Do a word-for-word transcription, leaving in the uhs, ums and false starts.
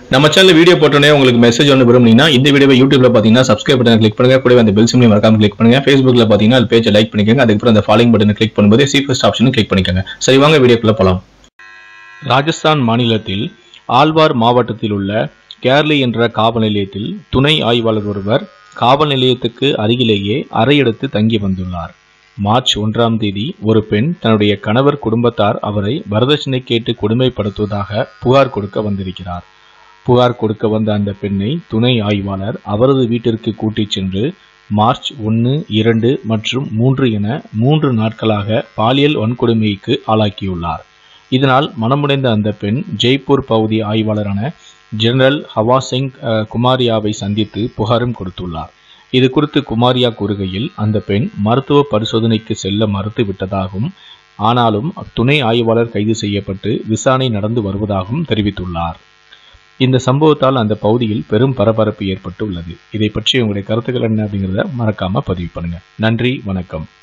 நம்ம channel video போட்டோனே உங்களுக்கு message ஒன்று விரும்புனீங்கன்னா இந்த வீடியோவை யூடியூப்ல பாத்தீங்கன்னா சப்ஸ்கிரைப் பட்டனை கிளிக் பண்ணுங்க, கூடவே அந்த பெல் சிம்பலையும் மறக்காம கிளிக் பண்ணுங்க. Facebookல பாத்தீங்கன்னா அது பேஜை லைக் பண்ணிக்கோங்க, அதுக்கப்புறம் அந்த ஃபாலோயிங் பட்டனை கிளிக் பண்ணும்போது சி ஃபர்ஸ்ட் ஆப்ஷனும் கிளிக் பண்ணிக்கோங்க. சரி வாங்க வீடியோக்குள்ள போலாம். ராஜஸ்தான் மாநிலத்தில் ஆல்வார் மாவட்டத்தில் உள்ள கேர்லி என்ற காவல் நிலையத்தில் துணை ஆய்வாளர் ஒருவர் காவல் நிலையத்துக்கு அருகிலேயே அறையெடுத்து தங்கி வந்துள்ளார். மார்ச் ஒன்றாம் தேதி ஒரு பெண் தன்னுடைய கணவர் குடும்பத்தார் அவரை வரதட்சணை கேட்டு கொடுமைப்படுத்துவதாக புகார் கொடுக்க வந்திருக்கிறார். புகார் கொடுக்க வந்த அந்த பெண்ணை துணை ஆய்வாளர் அவரது வீட்டிற்கு கூட்டிச் சென்று மார்ச் ஒன்று இரண்டு மற்றும் மூன்று என மூன்று நாட்களாக பாலியல் வன்கொடுமைக்கு ஆளாக்கியுள்ளார். இதனால் மனமுடைந்த அந்த பெண் ஜெய்ப்பூர் பகுதி ஆய்வாளரான ஜெனரல் ஹவாசிங் குமாரியாவை சந்தித்து புகாரும் கொடுத்துள்ளார். இது குறித்து குமாரியா கூறுகையில், அந்த பெண் மருத்துவ பரிசோதனைக்கு செல்ல மறுத்து விட்டதாகவும் ஆனாலும் துணை ஆய்வாளர் கைது செய்யப்பட்டு விசாரணை நடந்து வருவதாகவும் தெரிவித்துள்ளார். இந்த சம்பவத்தால் அந்த பகுதியில் பெரும் பரபரப்பு ஏற்பட்டு உள்ளது. இதை பற்றி உங்களுடைய கருத்துக்கள் என்ன அப்படிங்கிறத மறக்காம பதிவு பண்ணுங்க. நன்றி, வணக்கம்.